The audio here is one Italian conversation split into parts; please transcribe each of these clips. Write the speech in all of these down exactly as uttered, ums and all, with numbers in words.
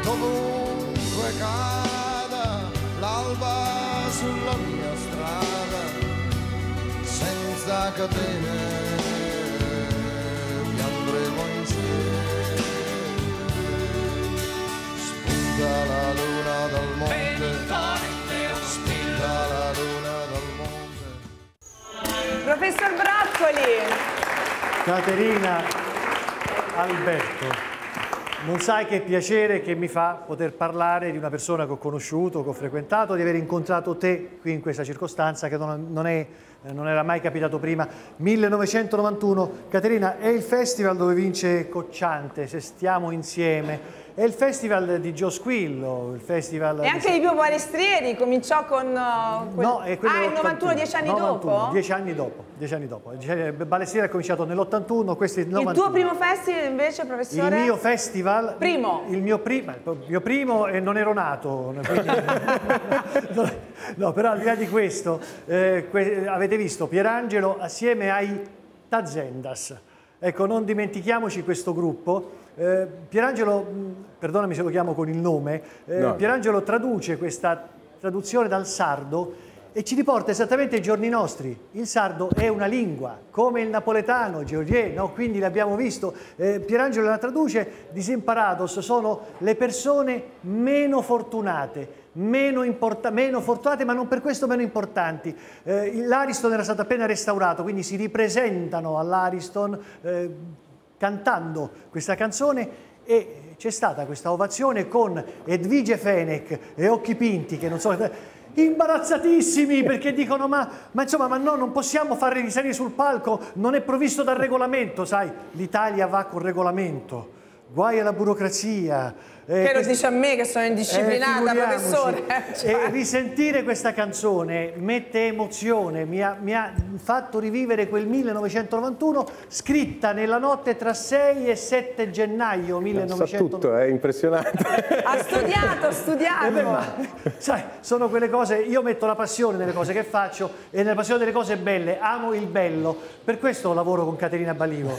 dovunque cada l'alba sulla mia strada, senza catene vi andremo insieme. Spunta la luna dal monte, spunta la luna dal monte. Professor Broccoli. Caterina, Alberto, non sai che piacere che mi fa poter parlare di una persona che ho conosciuto, che ho frequentato, di aver incontrato te qui in questa circostanza che non, non, è, non era mai capitato prima. millenovecentonovantuno, Caterina, è il festival dove vince Cocciante, Se stiamo insieme. È il festival di Gio Squillo, il festival... E anche di Pio Palestrieri, cominciò con... Uh, quel... No, è quello ah, il novantuno, dieci anni novantuno, dopo? Dieci anni dopo, dieci anni dopo. Palestrieri ha cominciato nell'ottantuno, questo è il novantuno. Il tuo primo festival invece, professore? Il mio festival... Primo? Il mio, prima, il mio primo e non ero nato. Quindi... no, però al di là di questo, eh, que avete visto Pierangelo assieme ai Tazendas. Ecco, non dimentichiamoci questo gruppo. Eh, Pierangelo, perdonami se lo chiamo con il nome, eh, no. Pierangelo traduce questa traduzione dal sardo e ci riporta esattamente ai giorni nostri. Il sardo è una lingua, come il napoletano, Georgier, no? Quindi l'abbiamo visto. Eh, Pierangelo la traduce, disimparados sono le persone meno fortunate, meno, meno fortunate, ma non per questo meno importanti. Eh, L'Ariston era stato appena restaurato, quindi si ripresentano all'Ariston eh, cantando questa canzone e c'è stata questa ovazione con Edvige Fenech e Occhi Pinti che non so, imbarazzatissimi perché dicono ma, ma insomma ma no, non possiamo fare risalire sul palco, non è provvisto dal regolamento, sai, l'Italia va col regolamento, guai alla burocrazia. Eh, che lo dice a me che sono indisciplinata, eh, professore. Cioè. E risentire questa canzone mette emozione, mi ha, mi ha fatto rivivere quel millenovecentonovantuno, scritta nella notte tra sei e sette gennaio millenovecentonovantuno. Sa tutto, è impressionante. Ha studiato, ha studiato. Eh beh, ma, sai, sono quelle cose, io metto la passione nelle cose che faccio e nella passione delle cose belle, amo il bello, per questo lavoro con Caterina Balivo.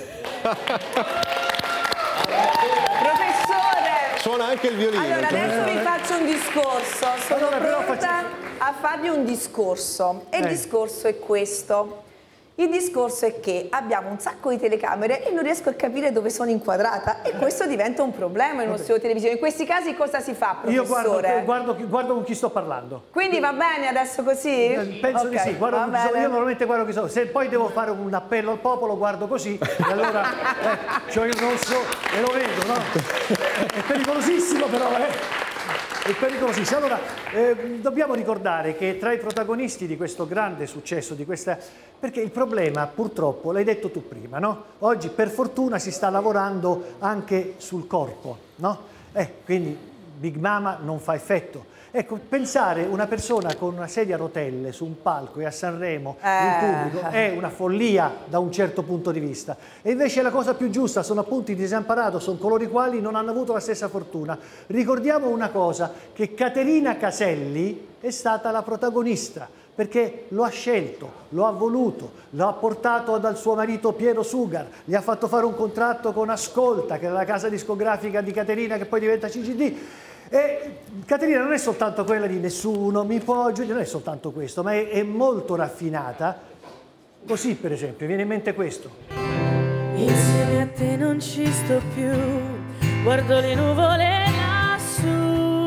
Suona anche il violino. Allora adesso vi faccio un discorso, sono allora, pronta faccio... a farvi un discorso e il eh. discorso è questo. Il discorso è che abbiamo un sacco di telecamere e non riesco a capire dove sono inquadrata e questo diventa un problema in uno studio televisione. In questi casi cosa si fa, professore? Io guardo, guardo, guardo con chi sto parlando. Quindi va bene adesso così? Penso okay, di sì, guardo con chi sto, io normalmente guardo chi sto. Se poi devo fare un appello al popolo guardo così e allora eh, c'ho il rosso e lo vedo, no? È pericolosissimo però, eh. È pericolosissimo. Allora, eh, dobbiamo ricordare che tra i protagonisti di questo grande successo, di questa... perché il problema, purtroppo, l'hai detto tu prima, no? Oggi, per fortuna, si sta lavorando anche sul corpo, no? Eh, quindi Big Mama non fa effetto. Ecco, pensare una persona con una sedia a rotelle su un palco e a Sanremo eh. in pubblico è una follia da un certo punto di vista. E invece la cosa più giusta sono appunto i disamparados, sono coloro i quali non hanno avuto la stessa fortuna. Ricordiamo una cosa, che Caterina Caselli è stata la protagonista, perché lo ha scelto, lo ha voluto, lo ha portato dal suo marito Piero Sugar, gli ha fatto fare un contratto con Ascolta, che era la casa discografica di Caterina che poi diventa C G D. E Caterina non è soltanto quella di nessuno mi può giudicare, non è soltanto questo, ma è, è molto raffinata. Così, per esempio, viene in mente questo. Insieme a te non ci sto più, guardo le nuvole lassù,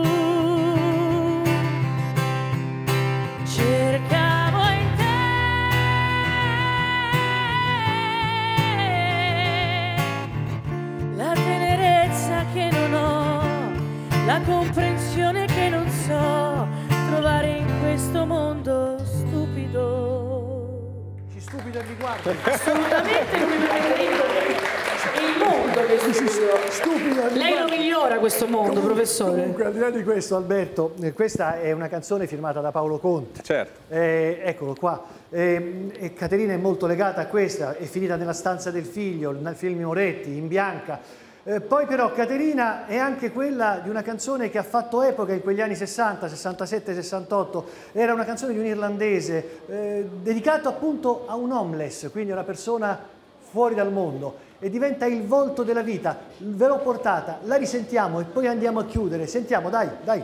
cercavo in te la tenerezza che non ho, la comprensione che non so trovare in questo mondo stupido. Ci stupido il riguardo. Assolutamente non mi preferisco. È il mondo che è stupido. Stupido. Lei lo migliora questo mondo, comunque, professore. Comunque, al di là di questo, Alberto, eh, questa è una canzone firmata da Paolo Conte. Certo. Eh, eccolo qua. Eh, e Caterina è molto legata a questa, è finita nella stanza del figlio, nel film Moretti, in bianca. Eh, poi però Caterina è anche quella di una canzone che ha fatto epoca in quegli anni sessanta, sessantasette, sessantotto, era una canzone di un irlandese, eh, dedicato appunto a un homeless, quindi a una persona fuori dal mondo. e diventa il volto della vita. Ve l'ho portata, la risentiamo e poi andiamo a chiudere. Sentiamo, dai, dai.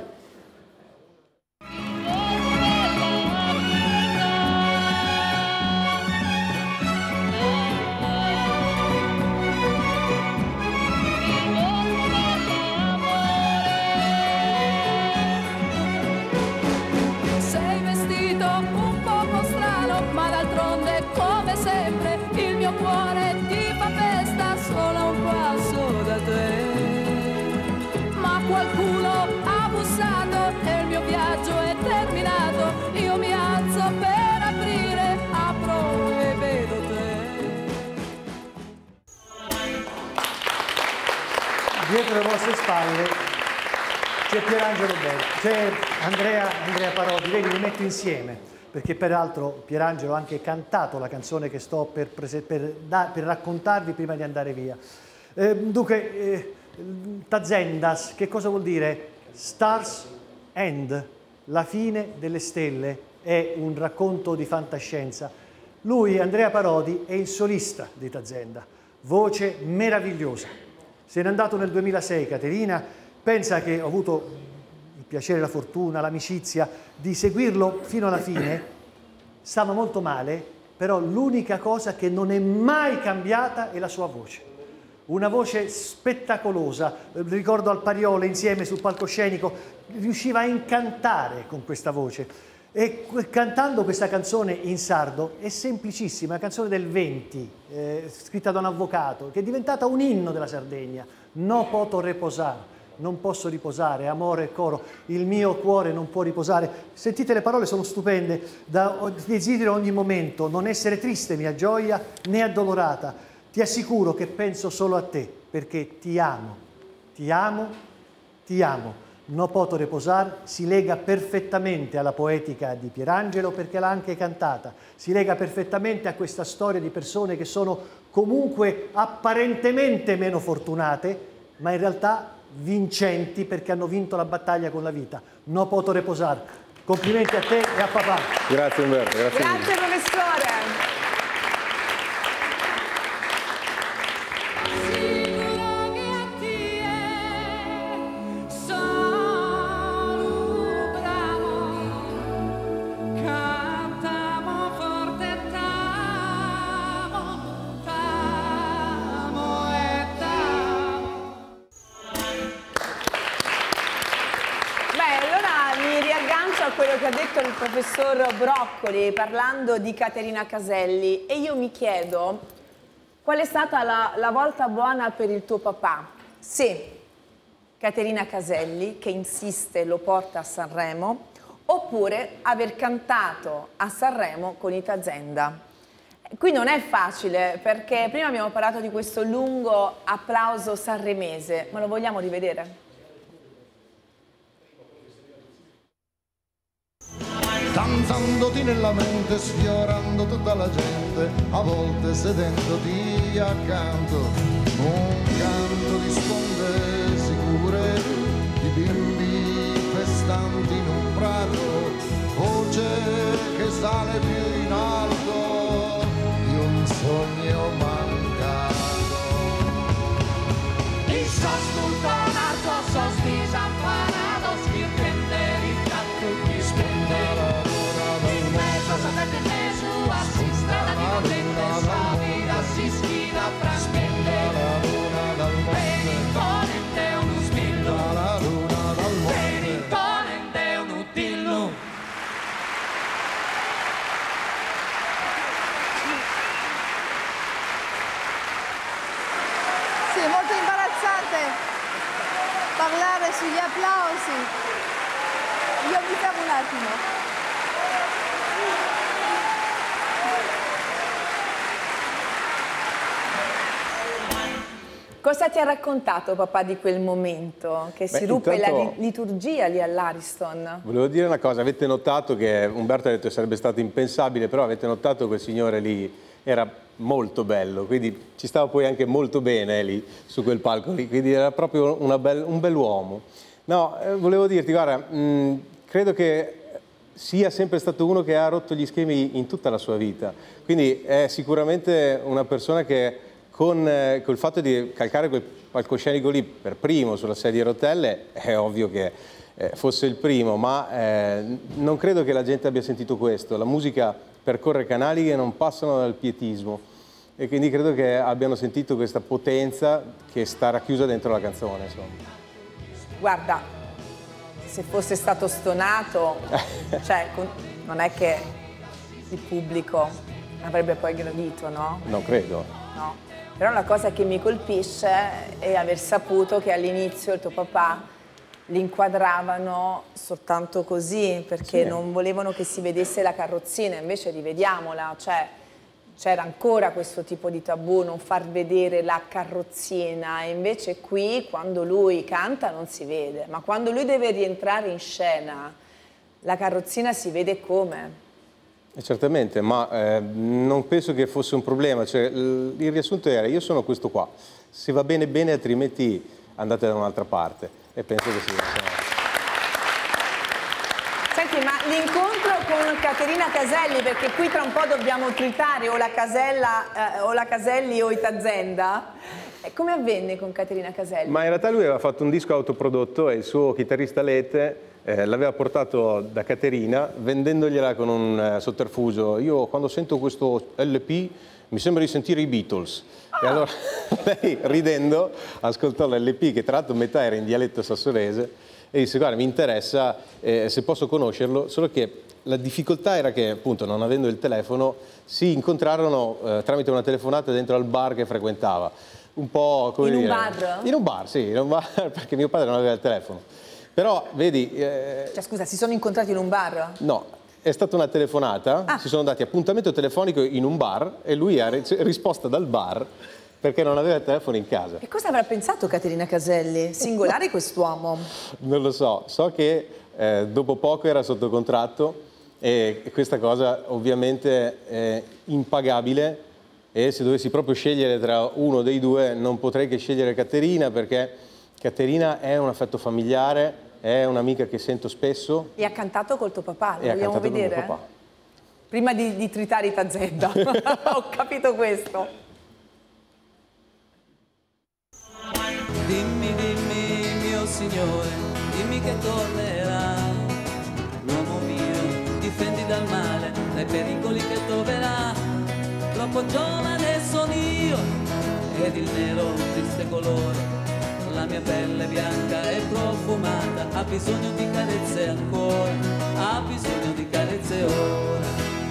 Cuore ti fa festa solo un passo da te, ma qualcuno ha bussato e il mio viaggio è terminato. Io mi alzo per aprire, apro e vedo te. Dietro le vostre spalle c'è Pierangelo Belli, c'è Andrea, Andrea Parodi, vedi, li metto insieme. Perché peraltro Pierangelo ha anche cantato la canzone che sto per, per, da, per raccontarvi prima di andare via. Eh, dunque, eh, Tazendas, che cosa vuol dire? Stars End, la fine delle stelle, è un racconto di fantascienza. Lui, Andrea Parodi, è il solista di Tazenda, voce meravigliosa. Se n'è andato nel duemilasei, Caterina, pensa che ho avuto il piacere, la fortuna, l'amicizia di seguirlo fino alla fine. Stava molto male, però l'unica cosa che non è mai cambiata è la sua voce. Una voce spettacolosa, ricordo al Pariole insieme sul palcoscenico, riusciva a incantare con questa voce. E cantando questa canzone in sardo è semplicissima, una canzone del venti, eh, scritta da un avvocato, che è diventata un inno della Sardegna. No poto reposare. Non posso riposare, amore e coro, il mio cuore non può riposare. Sentite, le parole sono stupende, da desidero ogni momento non essere triste mia gioia né addolorata. Ti assicuro che penso solo a te, perché ti amo, ti amo, ti amo. No poto reposar si lega perfettamente alla poetica di Pierangelo, perché l'ha anche cantata. Si lega perfettamente a questa storia di persone che sono comunque apparentemente meno fortunate, ma in realtà vincenti, perché hanno vinto la battaglia con la vita. No poto reposar. Complimenti a te e a papà. Grazie Umberto, grazie. Grazie professore. Quello che ha detto il professor Broccoli parlando di Caterina Caselli, e io mi chiedo qual è stata la, la volta buona per il tuo papà, se Caterina Caselli che insiste lo porta a Sanremo, oppure aver cantato a Sanremo con i Tazenda. Qui non è facile, perché prima abbiamo parlato di questo lungo applauso sanremese, ma lo vogliamo rivedere? Danzandoti nella mente, sfiorando tutta la gente, a volte sedendoti accanto, un canto di sponde sicure, di bimbi festanti in un prato, voce che sale più in alto di un sogno mancato. I sos sultanato, sos disamparados, chi prende ritratto, chi spende. Assistata di potente savida, si schida fra spende. Per imponente un uspillo, per imponente un utillo. Sì, è molto imbarazzante parlare sugli applausi. Io mi fermo un attimo. Cosa ti ha raccontato papà di quel momento? Che si Beh, ruppe intanto, la liturgia lì all'Ariston? Volevo dire una cosa, avete notato che Umberto ha detto che sarebbe stato impensabile, però avete notato che quel signore lì era molto bello, quindi ci stava poi anche molto bene eh, lì su quel palco lì, quindi era proprio una bel, un bell'uomo. No, eh, volevo dirti, guarda, mh, credo che sia sempre stato uno che ha rotto gli schemi in tutta la sua vita, quindi è sicuramente una persona che con eh, col fatto di calcare quel palcoscenico lì per primo sulla sedia a rotelle, è ovvio che eh, fosse il primo, ma eh, non credo che la gente abbia sentito questo. La musica percorre canali che non passano dal pietismo e quindi credo che abbiano sentito questa potenza che sta racchiusa dentro la canzone, insomma. Guarda, se fosse stato stonato, cioè, non è che il pubblico avrebbe poi gradito, no? Non credo. No. Però la cosa che mi colpisce è aver saputo che all'inizio il tuo papà li inquadravano soltanto così, perché sì. non volevano che si vedesse la carrozzina, invece rivediamola, cioè c'era ancora questo tipo di tabù, non far vedere la carrozzina, e invece qui quando lui canta non si vede, ma quando lui deve rientrare in scena la carrozzina si vede come? Eh, certamente, ma eh, non penso che fosse un problema, cioè, il, il riassunto era: io sono questo qua, se va bene bene, altrimenti andate da un'altra parte, e penso che sia. Senti, ma l'incontro con Caterina Caselli, perché qui tra un po' dobbiamo tritare o la, Casella, eh, o la Caselli o i Tazenda, come avvenne con Caterina Caselli? Ma in realtà lui aveva fatto un disco autoprodotto e il suo chitarrista Lete Eh, l'aveva portato da Caterina vendendogliela con un eh, sotterfugio. Io quando sento questo L P mi sembra di sentire i Beatles. Ah. E allora lei, ridendo, ascoltò l'L P, che tra l'altro metà era in dialetto sassorese, e disse: guarda, mi interessa, eh, se posso conoscerlo, solo che la difficoltà era che, appunto, non avendo il telefono, si incontrarono eh, tramite una telefonata dentro al bar che frequentava. Un po' come in dire, un bar? In un bar, sì, in un bar, perché mio padre non aveva il telefono. Però, vedi... Eh... Cioè, scusa, si sono incontrati in un bar? No, è stata una telefonata, ah. si sono dati appuntamento telefonico in un bar e lui ha risposto dal bar perché non aveva il telefono in casa. E cosa avrà pensato Caterina Caselli? Singolare quest'uomo. Non lo so, so che eh, dopo poco era sotto contratto e questa cosa ovviamente è impagabile, e se dovessi proprio scegliere tra uno dei due non potrei che scegliere Caterina, perché Caterina è un affetto familiare, è un'amica che sento spesso. E ha cantato col tuo papà, lo e vogliamo vedere? Con mio papà. Prima di, di tritare i Tazenda, ho capito questo. Dimmi, dimmi, mio signore, dimmi che tornerà. L'uomo mio, difendi dal male, dai pericoli che troverà. Troppo giovane sono io, ed il nero triste colore. La mia pelle bianca e profumata ha bisogno di carezze ancora, ha bisogno di carezze ora.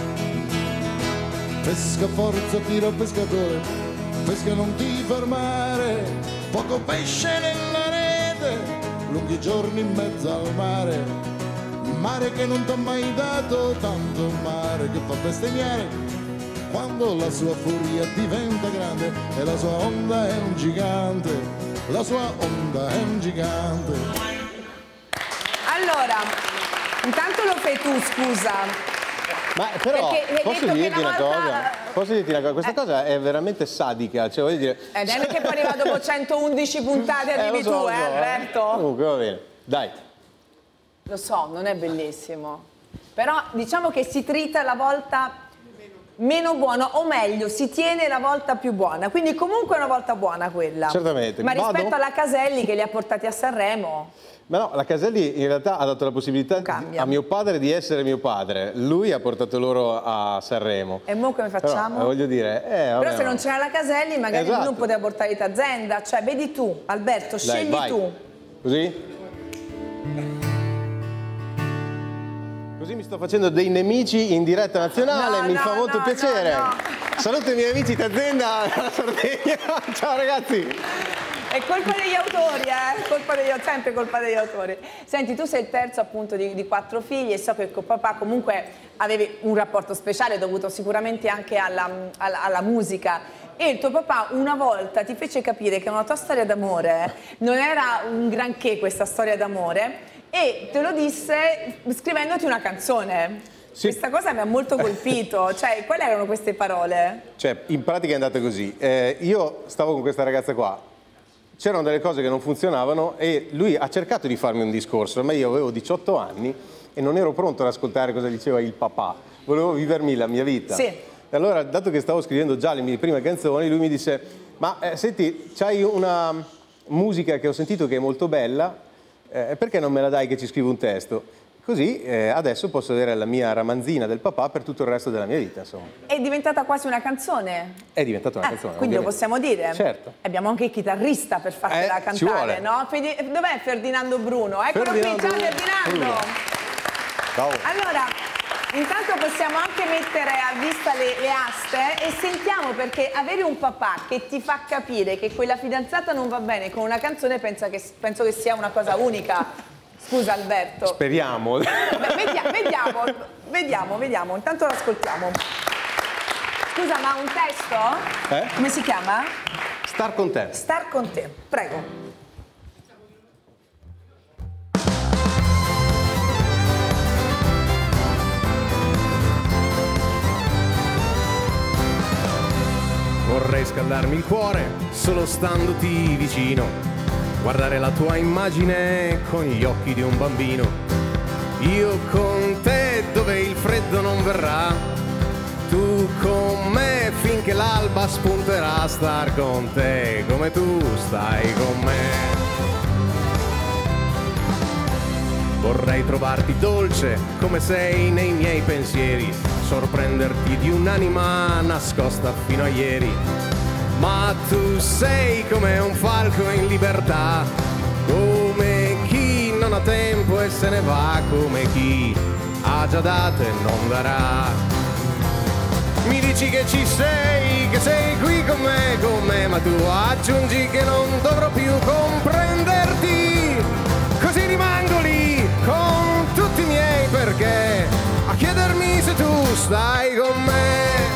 Pesca forza, tira pescatore, pesca non ti fermare, poco pesce nella rete, lunghi giorni in mezzo al mare, mare che non t'ha mai dato tanto, mare che fa bestemmiare quando la sua furia diventa grande e la sua onda è un gigante. La sua onda è un gigante. Allora, intanto lo fai tu, scusa. Ma però, perché posso dirti una, volta... cosa? Posso dirti una cosa? Questa eh. cosa è veramente sadica. Cioè, voglio dire... Ed è che poi arriva dopo centoundici puntate, arrivi eh, so, tu, eh, so, Alberto? Comunque, va bene. Dai. Lo so, non è bellissimo. Però diciamo che si trita la volta meno buona, o meglio, si tiene la volta più buona, quindi comunque è una volta buona quella. Certamente. Ma rispetto Vado? alla Caselli che li ha portati a Sanremo... Ma no, la Caselli in realtà ha dato la possibilità a mio padre di essere mio padre, lui ha portato loro a Sanremo. E mo come facciamo? Però, voglio dire... Eh, vabbè, Però se non c'era la Caselli magari esatto. lui non poteva portare i Tazenda, cioè vedi tu, Alberto, scegli Dai, vai. tu. Così? Così mi sto facendo dei nemici in diretta nazionale, no, mi no, fa molto no, piacere. No, no. Saluto i miei amici Tazenda dalla Sardegna. Ciao ragazzi. È colpa degli autori, eh? Colpa degli, sempre colpa degli autori. Senti, tu sei il terzo appunto di, di quattro figli e so che con papà comunque avevi un rapporto speciale dovuto sicuramente anche alla, alla, alla musica. E il tuo papà una volta ti fece capire che una tua storia d'amore non era un granché, questa storia d'amore, e te lo disse scrivendoti una canzone. Sì. Questa cosa mi ha molto colpito, cioè quali erano queste parole? Cioè, in pratica è andata così, eh, io stavo con questa ragazza qua, c'erano delle cose che non funzionavano e lui ha cercato di farmi un discorso, ma io avevo diciotto anni e non ero pronto ad ascoltare cosa diceva il papà, volevo vivermi la mia vita. Sì. E allora, dato che stavo scrivendo già le mie prime canzoni, lui mi disse: Ma eh, senti, c'hai una musica che ho sentito che è molto bella, eh, perché non me la dai che ci scrivo un testo? Così eh, adesso posso avere la mia ramanzina del papà per tutto il resto della mia vita, insomma. È diventata quasi una canzone. È diventata una Eh, canzone. quindi lo ovviamente. possiamo dire. Certo. Abbiamo anche il chitarrista per fartela Eh, ci vuole. cantare, no? Fedi- Dov'è Ferdinando Bruno? Eccolo Ferdinando qui, ciao Ferdinando! Bruno. Ciao. Allora, intanto possiamo anche mettere a vista le, le aste e sentiamo, perché avere un papà che ti fa capire che quella fidanzata non va bene con una canzone pensa che, penso che sia una cosa unica. Scusa Alberto. Speriamo. Beh, vediamo, vediamo, vediamo, vediamo, intanto lo ascoltiamo. Scusa, ma un testo? Eh? Come si chiama? Star con te. Star con te, prego. Vorrei scaldarmi il cuore solo standoti vicino, guardare la tua immagine con gli occhi di un bambino. Io con te dove il freddo non verrà, tu con me finché l'alba spunterà. Star con te come tu stai con me. Vorrei trovarti dolce come sei nei miei pensieri, sorprenderti di un'anima nascosta fino a ieri. Ma tu sei come un falco in libertà, come chi non ha tempo e se ne va, come chi ha già dato e non darà. Mi dici che ci sei, che sei qui con me, con me, ma tu aggiungi che non dovrò più comprenderti. Così rimango lì con tutti i miei perché, a chiedermi se tu stai con me.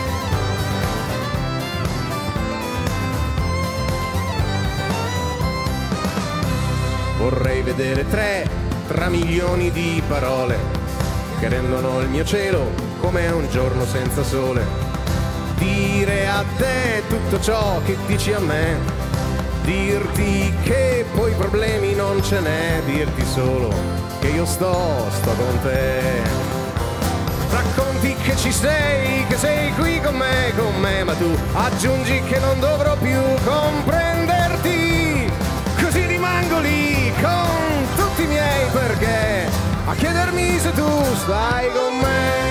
Vorrei vedere tre tra milioni di parole che rendono il mio cielo come un giorno senza sole. Dire a te tutto ciò che dici a me, dirti che poi problemi non ce n'è, dirti solo che io sto, sto con te. Racconti che ci sei, che sei qui con me, con me, ma tu aggiungi che non dovrò più comprenderti. Così rimango lì con tutti i miei perché, a chiedermi se tu stai con me.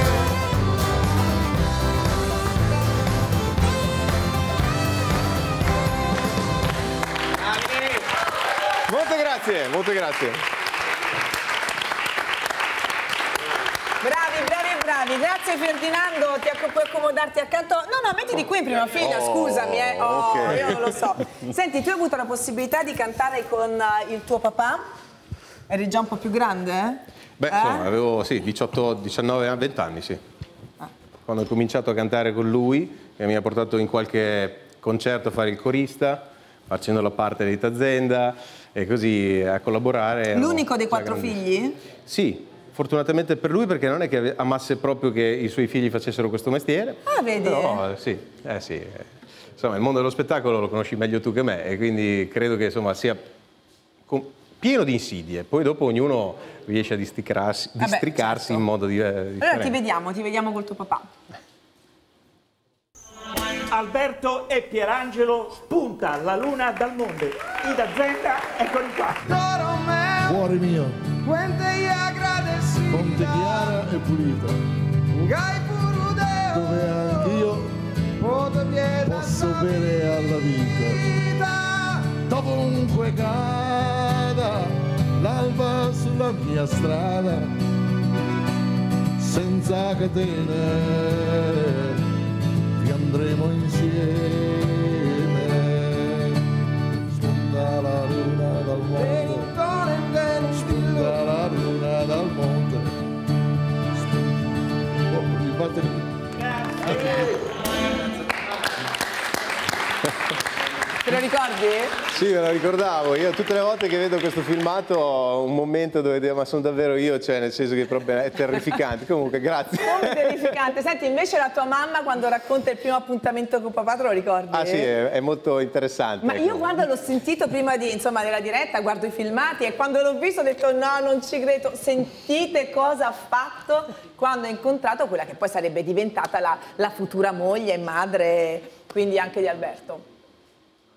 Molte grazie, molte grazie. Bravi, bravi, bravi. Grazie Ferdinando, ti acc- puoi accomodarti accanto. No, no, mettiti qui in prima fila, Oh, scusami, eh. Oh, ok. io non lo so. Senti, tu hai avuto la possibilità di cantare con eh, il tuo papà? Eri già un po' più grande, eh? Beh, Eh? insomma, avevo sì, diciotto, diciannove, venti anni, sì. Quando ho cominciato a cantare con lui, che mi ha portato in qualche concerto a fare il corista, facendo la parte di Tazenda e così a collaborare. L'unico dei Una quattro grande- figli? Sì, fortunatamente per lui, perché non è che amasse proprio che i suoi figli facessero questo mestiere. Ah, vedi? Però eh, sì, eh sì. eh. Insomma, il mondo dello spettacolo lo conosci meglio tu che me e quindi credo che insomma sia con- pieno di insidie. Poi dopo ognuno riesce a districarsi, Vabbè, districarsi certo. in modo di, eh, Allora differente. ti vediamo, ti vediamo col tuo papà. Alberto e Pierangelo, spunta la luna dal monte. Ida Zenda, eccoli qua. Cuore mio, fonte chiara e pulita, dove anch'io posso bere alla vita. Dovunque cada l'alba sulla mia strada, senza catene ti andremo insieme. Spunta la luna dal monte, spunta la luna dal monte. Oh, il batteria. Te lo ricordi? Sì, me lo ricordavo. Io tutte le volte che vedo questo filmato ho un momento dove dico, ma sono davvero io, cioè nel senso che proprio è terrificante. Comunque, grazie. Come terrificante. Senti, invece la tua mamma quando racconta il primo appuntamento con papà, te lo ricordi? Ah sì, è, è molto interessante. Ma ecco. io guarda, l'ho sentito prima di, insomma, della diretta, guardo i filmati e quando l'ho visto ho detto no, non ci credo. Sentite cosa ha fatto quando ha incontrato quella che poi sarebbe diventata la, la futura moglie e madre, quindi anche di Alberto.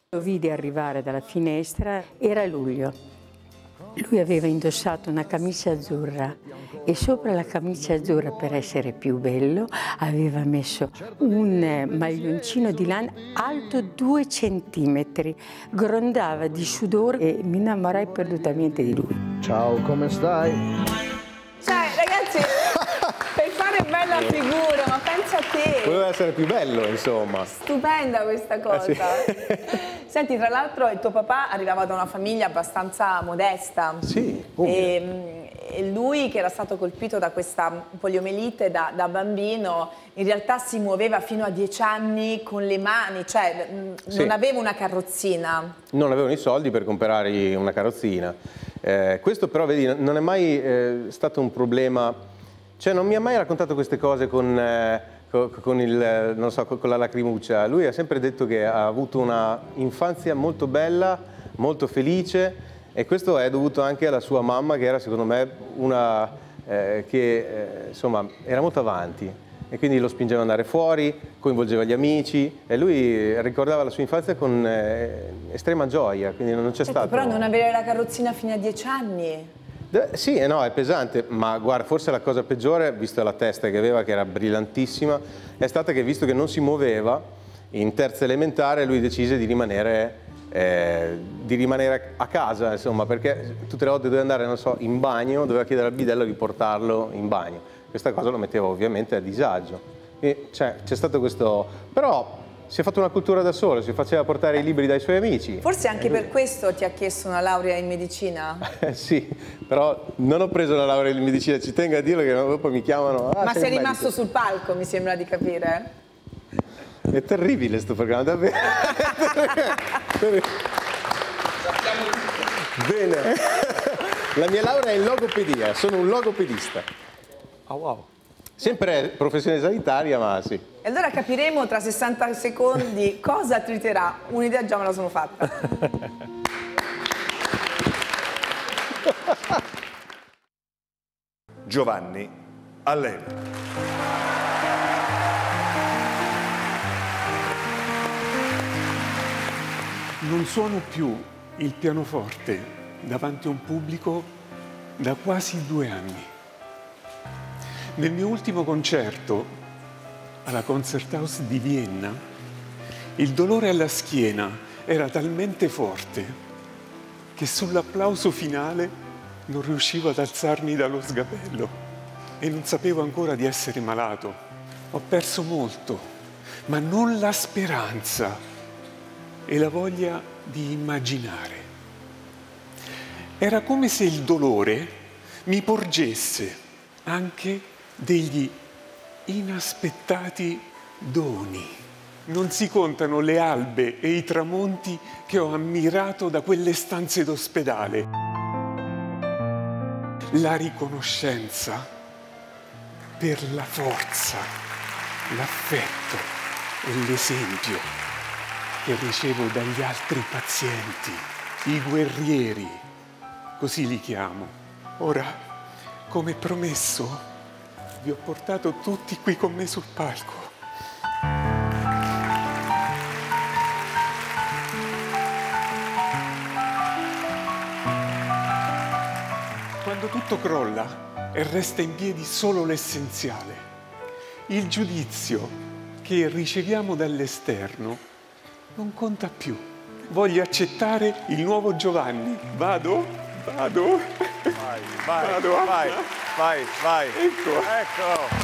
Lo vidi arrivare dalla finestra, era luglio. Lui aveva indossato una camicia azzurra e sopra la camicia azzurra, per essere più bello, aveva messo un maglioncino di lana alto due centimetri. Grondava di sudore e mi innamorai perdutamente di lui. Ciao, come stai? Cioè, ragazzi, per fare bella figura, ma pensa a te. Voleva essere più bello, insomma. Stupenda questa cosa. Eh sì. Senti, tra l'altro il tuo papà arrivava da una famiglia abbastanza modesta. Sì. E, e lui, che era stato colpito da questa poliomielite da, da bambino, in realtà si muoveva fino a dieci anni con le mani, cioè Sì. non aveva una carrozzina. Non avevano i soldi per comprare una carrozzina. Eh, questo però, vedi, non è mai eh, stato un problema. Cioè, non mi ha mai raccontato queste cose con, eh, con, con, il, non so, con la lacrimuccia. Lui ha sempre detto che ha avuto una infanzia molto bella, molto felice, e questo è dovuto anche alla sua mamma, che era secondo me una eh, che eh, insomma era molto avanti, e quindi lo spingeva ad andare fuori, coinvolgeva gli amici, e lui ricordava la sua infanzia con eh, estrema gioia, quindi non c'è Certo, stato... però non avere la carrozzina fino a dieci anni. Sì, eh no, è pesante, ma guarda, forse la cosa peggiore, vista la testa che aveva, che era brillantissima, è stata che, visto che non si muoveva, in terza elementare lui decise di rimanere, eh, di rimanere a casa, insomma, perché tutte le volte doveva andare, non so, in bagno, doveva chiedere al bidello di portarlo in bagno. Questa cosa lo metteva ovviamente a disagio. E, cioè, c'è stato questo... Però si è fatto una cultura da solo, si faceva portare i libri dai suoi amici. Forse anche per questo ti ha chiesto una laurea in medicina? Eh, sì, però non ho preso la laurea in medicina, ci tengo a dirlo, che dopo mi chiamano... Ah, Ma sei, sei rimasto medico. sul palco, mi sembra di capire. È terribile sto programma, davvero. Bene. La mia laurea è in logopedia, sono un logopedista. Oh, wow. Sempre professione sanitaria, ma sì. E allora capiremo tra sessanta secondi cosa triterà. Un'idea già me la sono fatta. Giovanni Allevi. Non suono più il pianoforte davanti a un pubblico da quasi due anni. Nel mio ultimo concerto alla Concerthaus di Vienna, il dolore alla schiena era talmente forte che sull'applauso finale non riuscivo ad alzarmi dallo sgabello e non sapevo ancora di essere malato. Ho perso molto, ma non la speranza e la voglia di immaginare. Era come se il dolore mi porgesse anche degli inaspettati doni. Non si contano le albe e i tramonti che ho ammirato da quelle stanze d'ospedale. La riconoscenza per la forza, l'affetto e l'esempio che ricevo dagli altri pazienti, i guerrieri, così li chiamo. Ora, come promesso, vi ho portato tutti qui con me sul palco. Quando tutto crolla e resta in piedi solo l'essenziale, il giudizio che riceviamo dall'esterno non conta più. Voglio accettare il nuovo Giovanni. Vado? Vado? Vai, vai, Vado. vai, vai, vai. Ecco. Ecco.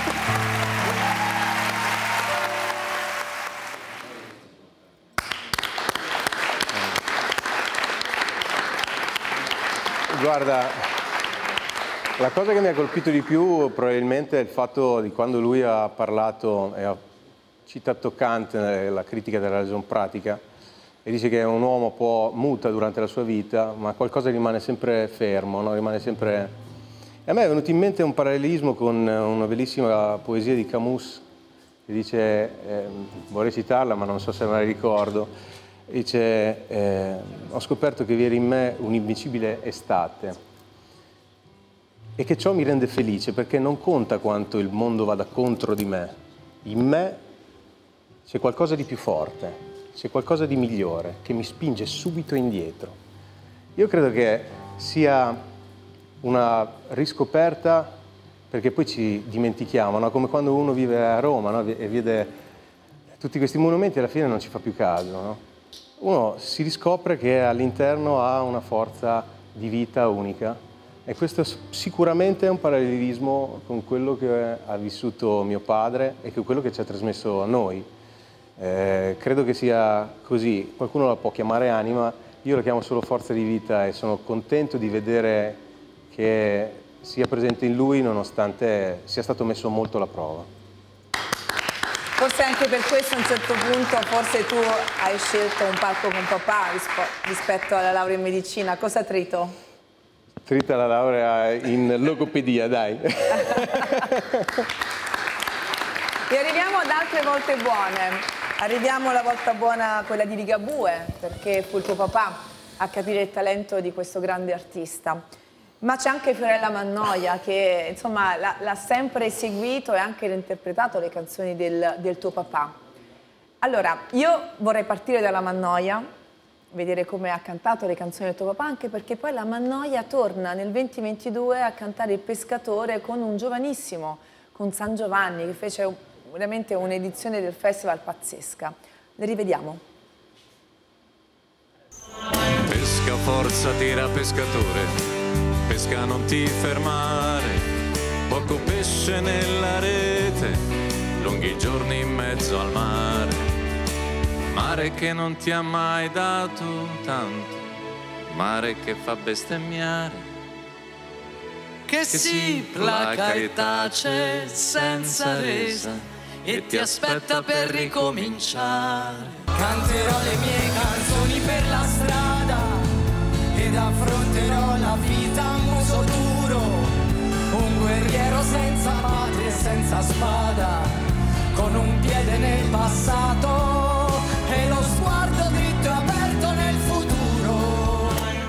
Guarda, la cosa che mi ha colpito di più probabilmente è il fatto di quando lui ha parlato e ha citato Kant nella critica della ragion pratica, e dice che un uomo può muta durante la sua vita, ma qualcosa rimane sempre fermo, no? Rimane sempre... E a me è venuto in mente un parallelismo con una bellissima poesia di Camus, che dice, eh, vorrei citarla ma non so se me la ricordo, dice, eh, ho scoperto che vi era in me un'invincibile estate e che ciò mi rende felice perché non conta quanto il mondo vada contro di me, in me c'è qualcosa di più forte c'è qualcosa di migliore che mi spinge subito indietro. Io credo che sia una riscoperta, perché poi ci dimentichiamo, no? Come quando uno vive a Roma, no? E vede tutti questi monumenti e alla fine non ci fa più caso, no? Uno si riscopre che all'interno ha una forza di vita unica, e questo sicuramente è un parallelismo con quello che ha vissuto mio padre e con quello che ci ha trasmesso a noi. Eh, credo che sia così. Qualcuno la può chiamare anima, io la chiamo solo forza di vita, e sono contento di vedere che sia presente in lui nonostante sia stato messo molto alla prova. Forse anche per questo a un certo punto forse tu hai scelto un palco con papà rispetto alla laurea in medicina. Cosa trito? Trita la laurea in logopedia, dai. E arriviamo ad altre volte buone. Arriviamo alla volta buona, quella di Ligabue, perché fu il tuo papà a capire il talento di questo grande artista. Ma c'è anche Fiorella Mannoia che insomma l'ha sempre seguito e anche interpretato le canzoni del, del tuo papà. Allora, io vorrei partire dalla Mannoia, vedere come ha cantato le canzoni del tuo papà, anche perché poi la Mannoia torna nel duemilaventidue a cantare Il Pescatore con un giovanissimo, con San Giovanni, che fece veramente un'edizione del festival pazzesca. Le rivediamo. Pesca, forza, tira, pescatore, pesca, non ti fermare, poco pesce nella rete, lunghi giorni in mezzo al mare, mare che non ti ha mai dato tanto, mare che fa bestemmiare, che, che si placa e tace senza resa e ti aspetta per ricominciare. Canterò le mie canzoni per la strada ed affronterò la vita a muso duro, un guerriero senza patria e senza spada, con un piede nel passato e lo sguardo dritto e aperto nel futuro.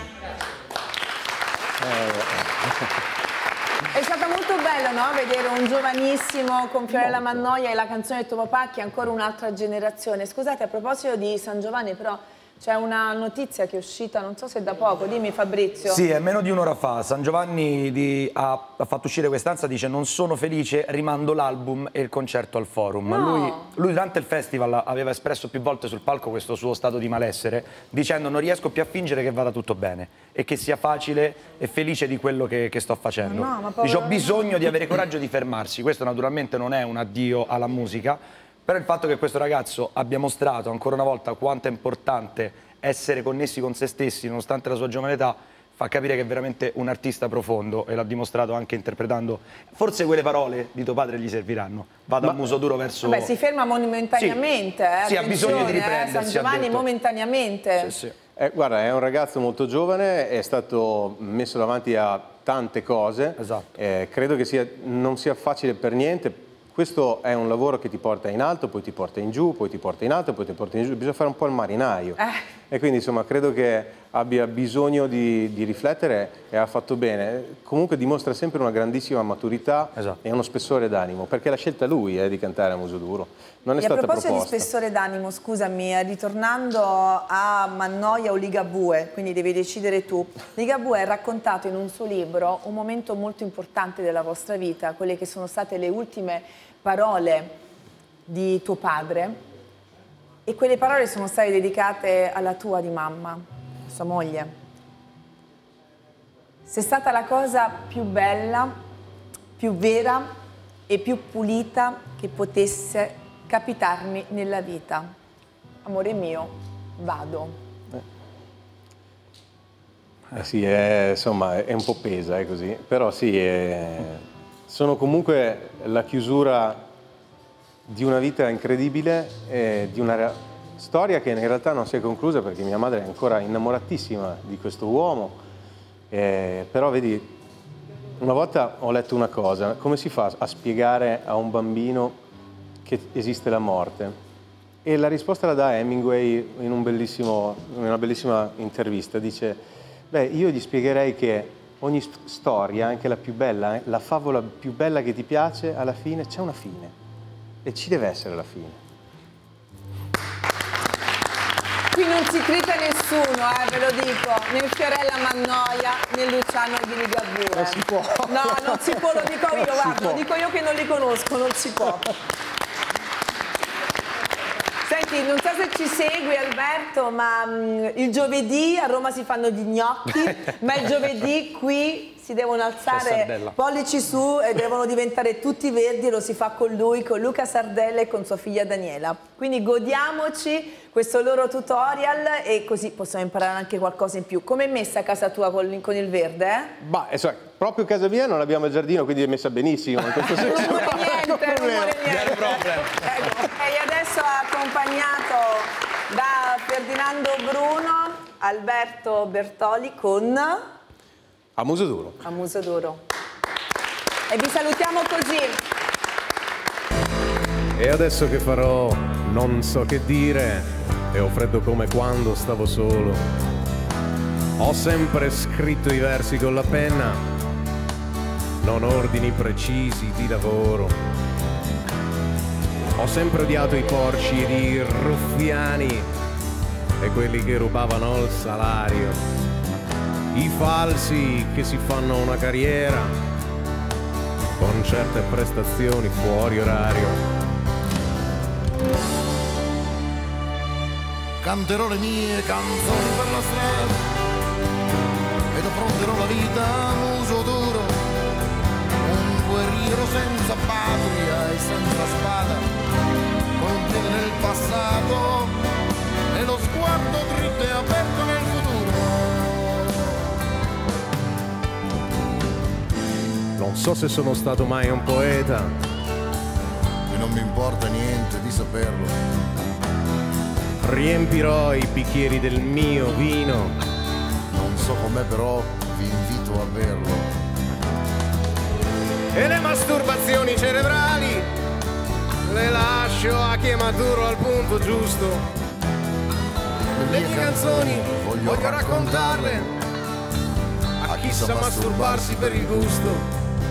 È stato molto bello, no? Vedere un giovanissimo con Fiorella Mannoia e la canzone del tuo papà, che è ancora un'altra generazione. Scusate, a proposito di San Giovanni, però c'è una notizia che è uscita, non so se da poco, dimmi Fabrizio. Sì, è meno di un'ora fa. San Giovanni di, ha, ha fatto uscire quest'ansia, dice: non sono felice, rimando l'album e il concerto al Forum. No. Lui, lui durante il festival aveva espresso più volte sul palco questo suo stato di malessere, dicendo: non riesco più a fingere che vada tutto bene e che sia facile e felice di quello che, che sto facendo. No, ma dice: ho bisogno di avere coraggio di fermarsi. Questo naturalmente non è un addio alla musica, però il fatto che questo ragazzo abbia mostrato ancora una volta quanto è importante essere connessi con se stessi nonostante la sua giovane età fa capire che è veramente un artista profondo, e l'ha dimostrato anche interpretando. Forse quelle parole di tuo padre gli serviranno. Vado Ma, a muso duro verso... Vabbè, si ferma momentaneamente. Sì, eh, sì, ha bisogno di riprendersi. Eh, San Giovanni momentaneamente. Sì, sì. Eh, guarda, è un ragazzo molto giovane, è stato messo davanti a tante cose. Esatto. Eh, credo che sia, non sia facile per niente. Questo è un lavoro che ti porta in alto, poi ti porta in giù, poi ti porta in alto, poi ti porta in giù. Bisogna fare un po' il marinaio. Eh. E quindi insomma credo che abbia bisogno di, di riflettere, e ha fatto bene. Comunque dimostra sempre una grandissima maturità, esatto, e uno spessore d'animo, perché l'ha scelta lui eh, di cantare a muso duro. Non è e stata a proposito proposta. di spessore d'animo, scusami, ritornando a Mannoia o Ligabue, quindi devi decidere tu. Ligabue ha raccontato in un suo libro un momento molto importante della vostra vita, quelle che sono state le ultime parole di tuo padre, e quelle parole sono state dedicate alla tua di mamma, sua moglie. Sei stata la cosa più bella, più vera e più pulita che potesse capitarmi nella vita. Amore mio, vado. Eh sì, è, insomma, è un po' pesa, è così, però sì, è... sono comunque la chiusura di una vita incredibile, e di una storia che in realtà non si è conclusa, perché mia madre è ancora innamoratissima di questo uomo, eh, però vedi, una volta ho letto una cosa: come si fa a spiegare a un bambino che esiste la morte? E la risposta la dà Hemingway in, un bellissimo, in una bellissima intervista. Dice: beh, io gli spiegherei che ogni storia, anche la più bella, la favola più bella che ti piace, alla fine c'è una fine, e ci deve essere la fine. qui non si trita nessuno, eh, ve lo dico, né Fiorella Mannoia né Luciano Ghirigabue. Non si può. No, non si può, lo dico io, Non si guarda, può. lo dico io che non li conosco, non si può. Senti, non so se ci segui Alberto, ma mh, il giovedì a Roma si fanno gli gnocchi, ma il giovedì qui si devono alzare Sardella. pollici su e devono diventare tutti verdi e lo si fa con lui, con Luca Sardella e con sua figlia Daniela. Quindi godiamoci questo loro tutorial e così possiamo imparare anche qualcosa in più. Com'è messa a casa tua con, con il verde? Eh? Ma insomma, proprio a casa mia non abbiamo il giardino, quindi è messa benissimo in questo senso. Non muore niente, non muore niente. Ecco. E adesso accompagnato da Ferdinando Bruno, Alberto Bertoli con... A muso duro. A muso duro. E vi salutiamo così. E adesso che farò non so che dire e ho freddo come quando stavo solo. Ho sempre scritto i versi con la penna, non ordini precisi di lavoro. Ho sempre odiato i porci ed i ruffiani e quelli che rubavano il salario. I falsi che si fanno una carriera con certe prestazioni fuori orario. Canterò le mie canzoni per la strada ed affronterò la vita a muso duro, un guerriero senza patria e senza spada, con un piede nel passato e lo sguardo dritto e aperto nel futuro. Non so se sono stato mai un poeta E non mi importa niente di saperlo. Riempirò i bicchieri del mio vino. Non so com'è però vi invito a berlo. E le masturbazioni cerebrali le lascio a chi è maturo al punto giusto. Le mie canzoni voglio raccontarle a chi sa masturbarsi per il gusto.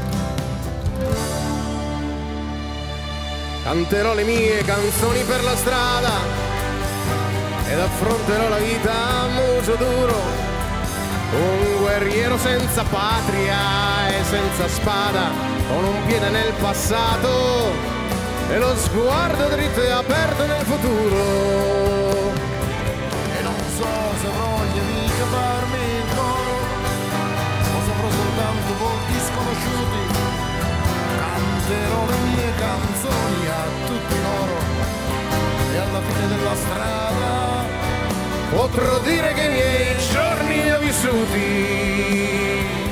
Canterò le mie canzoni per la strada ed affronterò la vita a muso duro, un guerriero senza patria e senza spada, con un piede nel passato e lo sguardo dritto e aperto nel futuro. E non so se voglia di cavarmi il coro o saprò soltanto volti sconosciuti. Canterò le mie canzoni a tutti loro e alla fine della strada potrò dire che i miei giorni li ho vissuti.